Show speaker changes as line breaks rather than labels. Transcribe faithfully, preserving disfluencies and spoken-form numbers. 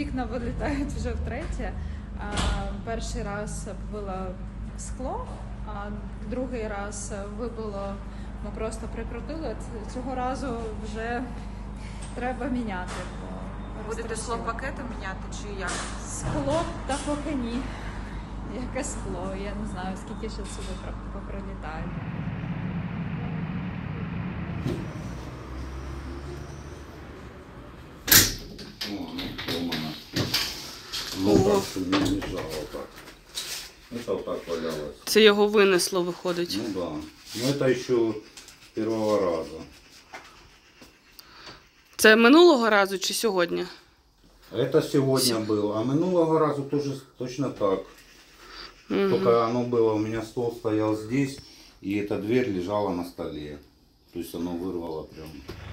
вікна вилітають вже втретє. Перший раз побило скло, а другий раз вибило, ми просто прикрутили. Цього разу вже треба міняти.
Будете склопакетом міняти чи як?
Скло та поки ні. Яке скло, я не знаю, скільки ще сюди пролітає.
О, ну, сломано. Ну, так, щоб не лежало так. Это вот так валялось.
Це його винесло, виходить.
Ну да. Ну это еще с первого раза.
Це минулого разу чи сьогодні?
Это сегодня было. А минулого разу тоже точно так.
Угу.
Только оно было, у меня стол стоял здесь, и эта дверь лежала на столе. То есть оно вырвало прям.